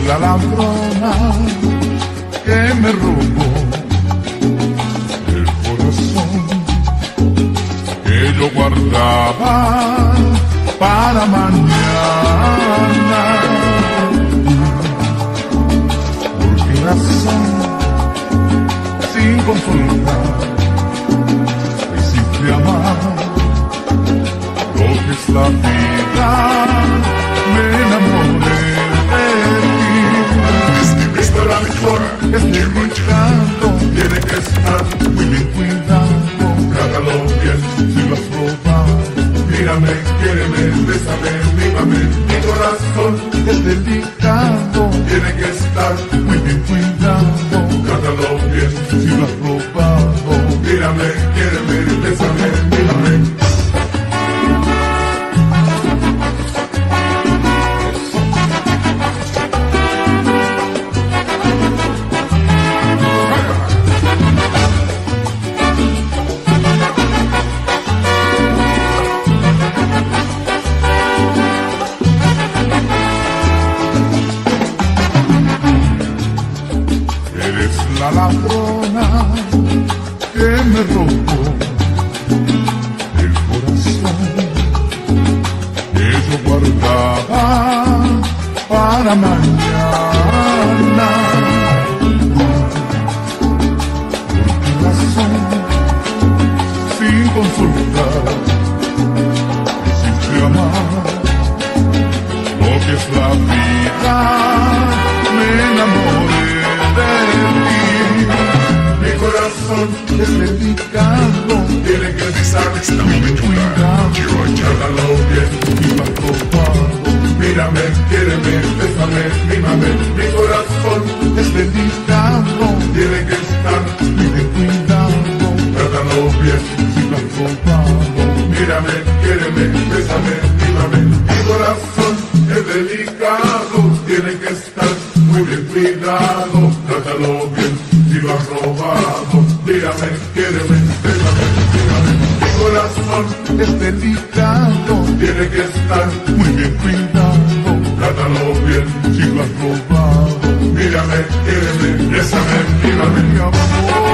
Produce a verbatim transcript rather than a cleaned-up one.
la ladrona que me robó el corazón que yo guardaba para mañana. ¿Por qué razón, sin consultar, decidí amar lo que es la vida? Me enamoré de ti. Esta es la mejor. Este es mi canto, tiene que estar muy bien cuidado. Trátalo bien si lo has probado. Mírame, quiéreme, bésame, mímame. Mi corazón es delicado, tiene que estar muy bien cuidado. Trátalo bien si lo has probado. Mírame, quiéreme, bésame, mímame. La ladrona que me robó el corazón que yo guardaba para mañana. ¿Por qué razón, sin consultar, decidí amar lo que es la vida? Me enamoré de ti. Mi corazón es delicado, tiene que estar muy cuidado. Trátalo bien y más probado. Mírame, quiéreme, bésame, mímame. Mi corazón es delicado, tiene que estar muy bien cuidado. Trátalo bien y más probado. Mírame, quiéreme, bésame, mímame. Mi corazón es delicado, tiene que estar muy bien cuidado. Trátalo bien si lo has robado. Mírame, quiéreme, bésame, mírame. Mi corazón es delicado, tiene que estar muy bien cuidado. Trátalo bien si lo has robado. Mírame, quiéreme, bésame, mírame, mi amor.